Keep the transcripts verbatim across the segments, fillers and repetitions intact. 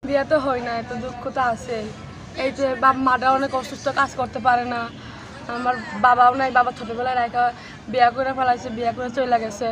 বিয়ে তো হয় না, এত দুঃখ তো আছে। এই যে মাটা অনেক অসুস্থ, কাজ করতে পারে না। আমার বাবাও নাই, বাবা ছোটবেলায় রাখা বিয়ে করে ফেলাইছে, বিয়ে করে চলে গেছে।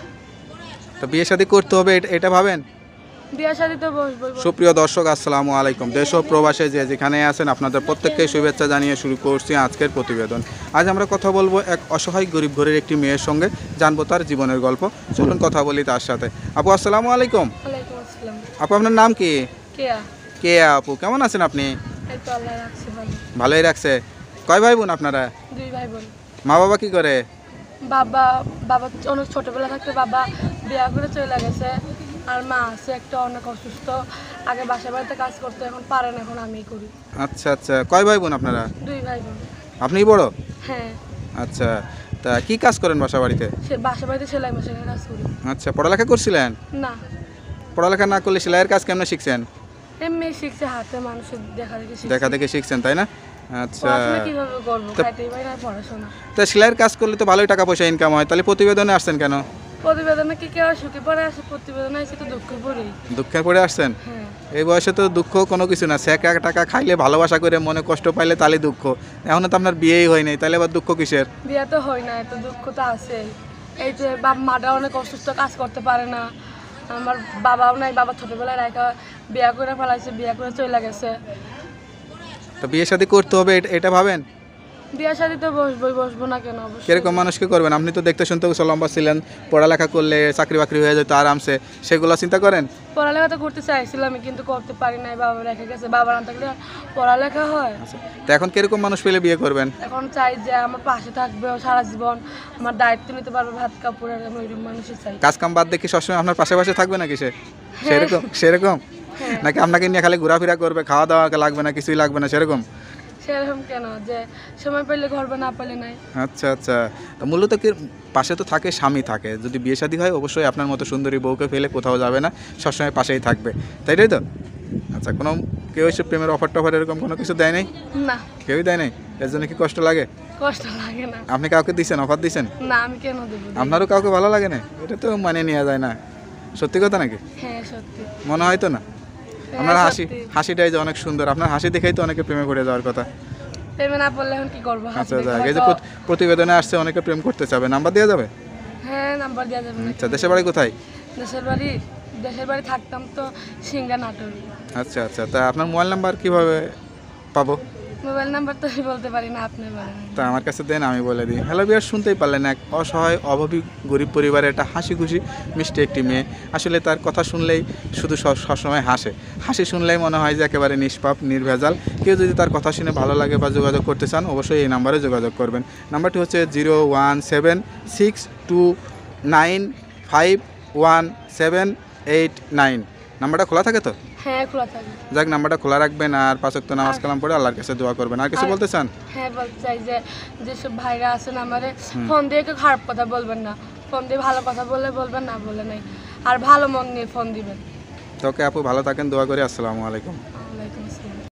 তো বিয়ে শাদী করতে হবে এটা ভাবেন? বিয়ে শাদী তো বসবো। সুপ্রিয় দর্শক, আসসালামু আলাইকুম। দেশ ও প্রবাসে যে যেখানে আছেন আপনাদের প্রত্যেককে শুভেচ্ছা জানিয়ে শুরু করছি আজকের প্রতিবেদন। আজ আমরা কথা বলবো এক অসহায় গরিব ঘরের একটি মেয়ের সঙ্গে, জানবো তার জীবনের গল্প। চলুন কথা বলি তার সাথে। আপু আসসালামু আলাইকুম। ওয়ালাইকুম আসসালাম। আপু আপনার নাম কি? কেয়া। কেয়া আপু, কেমন আছেন আপনি? এই তো আল্লাহ রাখছে ভালো। ভালোই রাখছে। কয় ভাই বোন আপনারা? দুই ভাই বোন। মা বাবা কি করে? বাবা বাবা অনেক ছোটবেলা থাকতে বাবা বিয়ে করে চলে গেছে। আর মা আছে একটা, অনেক অসুস্থ। আগে বাসা বাড়িতে কাজ করতে, এখন পারেন, এখন আমিই করি। আচ্ছা আচ্ছা, কয় ভাই বোন আপনারা? দুই ভাই বোন। আপনিই বড়? হ্যাঁ। আচ্ছা, তা কি কাজ করেন বাসা বাড়িতে? সে বাসা বাড়িতে সেলাই মেশিনের কাজ করি। আচ্ছা, পড়ালেখা করছিলেন? না। পড়ালেখা না করলে সেলাইয়ের কাজ কেমনে শিখছেন? এমনি শিখছে, হাতে মানুষের দেখা দেখে শিখছে। দেখা দেখে শিখছেন, তাই না? আচ্ছা, পড়াশোনা কিভাবে করবো, খাইতেই পারি না পড়াশোনা। তা সেলাইয়ের কাজ করলে তো ভালোই টাকা পয়সা ইনকাম হয়, তাহলে প্রতিবেদনে আসছেন কেন? প্রতিবেদনে কি কেউ সুখে পড়ে আসে? প্রতিবেদনে এসে তো দুঃখে পড়ি। দুঃখে পড়ে আসছেন? হ্যাঁ। এই বয়সে তো দুঃখ কোনো কিছু না। সে এক এক টাকা খাইলে, ভালোবাসা করে মনে কষ্ট পাইলে তাহলে দুঃখ। এখনো তো আপনার বিয়েই হয় নাই, তাহলে আবার দুঃখ কিসের? বিয়ে তো হয় না, এত দুঃখ তো আছে। এই যে মাটা অনেক অসুস্থ, কাজ করতে পারে না। আমার বাবাও নাই, বাবা ছোটবেলায় রাখা বিয়ে করে ফেলাইছে, বিয়ে করে চলে গেছে। তো বিয়ে শাদী করতে হবে এটা ভাবেন? বিয়ে শাদী তো বসবোই, বসবো না কেন? অবশ্যই। কিরকম মানুষকে করবেন? আপনি তো দেখতে শুনতে লম্বা ছিলেন, পড়ালেখা করলে চাকরি বাকরি হয়ে যেত আরামসে, সেগুলো চিন্তা করেন? পড়ালেখা তো করতে চাইছিলাম কিন্তু করতে পারি নাই, বাবা রেখে গেছে। বাবা না থাকলে পড়ালেখা হয়? তো এখন কিরকম মানুষ পেলে বিয়ে করবেন? এখন চাই যে আমার পাশে থাকবে সারা জীবন, আমার দায়িত্ব নিতে পারবে, ভাত কাপড়ের, আমি ওইরকম মানুষই চাই। কাজ কাম বাদ দেখি সবসময় আপনার পাশে পাশে থাকবে নাকি সে? সেরকম সেরকম নাকি আপনাকে নিয়ে খালি ঘোরাফেরা করবে, খাওয়া দাওয়া লাগবে না, কিছুই লাগবে না, সেরকম? সেরকম কেন, যে সময় পেলে ঘরবে, না পেলে নাই। আচ্ছা আচ্ছা, তো মূলত কি পাশে তো থাকে, স্বামী থাকে। যদি বিয়ে শাদী হয় অবশ্যই আপনার মতো সুন্দরী বউকে ফেলে কোথাও যাবে না, সবসময় পাশেই থাকবে, তাই তাই তো? আচ্ছা, কোনো কেউ এসে প্রেমের অফার টফার এরকম কোনো কিছু দেয় নাই? না। কেউই দেয় নাই? এর জন্য কি কষ্ট লাগে? কষ্ট লাগে না। আপনি কাউকে দিচ্ছেন, অফার দিচ্ছেন? না, আমি কেন দেবো? আপনারও কাউকে ভালো লাগে না? এটা তো মানে নেওয়া যায় না। সত্যি কথা নাকি? হ্যাঁ সত্যি। মনে হয় তো না? আপনার হাসি হাসিটাই যে অনেক সুন্দর, আপনার হাসি দেখেই তো অনেকে প্রেমে পড়ে যাওয়ার কথা। প্রেমে না পড়লে এখন কি করবো? আচ্ছা আচ্ছা, এই যে প্রতিবেদনে আসছে অনেকে প্রেম করতে চাবে, নাম্বার দেওয়া যাবে? হ্যাঁ, নাম্বার দেওয়া যাবে। আচ্ছা, দেশের বাড়ি কোথায়? দেশের বাড়ি দেশের বাড়ি থাকতাম তো সিঙ্গা, নাটোর। আচ্ছা আচ্ছা, তা আপনার মোবাইল নাম্বার কিভাবে পাবো? মোবাইল নাম্বার তো আমি বলতে পারি না, আপনি বলেন। তা আমার কাছে দেন, আমি বলে দিই। হ্যালো বিয়ার, শুনতেই পারলেন, এক অসহায় অভাবী গরিব পরিবারের একটা হাসি খুশি মিষ্টি একটি মেয়ে। আসলে তার কথা শুনলেই শুধু সবসময় হাসে। হাসি শুনলেই মনে হয় যে একেবারে নিষ্পাপ, নির্ভেজাল। কেউ যদি তার কথা শুনে ভালো লাগে বা যোগাযোগ করতে চান অবশ্যই এই নাম্বারে যোগাযোগ করবেন। নাম্বারটি হচ্ছে zero one seven six two nine five one seven eight nine. নাম্বারটা খোলা থাকে তো? হ্যাঁ, খোলা থাকে। যাক, নাম্বারটা খোলা রাখবেন আর পাঁচ ওয়াক্ত নামাজ কালাম পড়ে আল্লাহর কাছে দোয়া করবেন। আর কিছু বলতে চান? হ্যাঁ, বলতে চাই যে যেসব ভাইরা আছেন আমারে, ফোন দিয়ে কেউ খারাপ কথা বলবেন না। ফোন দিয়ে ভালো কথা বললে বলবেন, না বলে নাই। আর ভালো মন নিয়ে ফোন দিবেন। তোকে আপু ভালো থাকেন, দোয়া করি। আসসালামু আলাইকুম।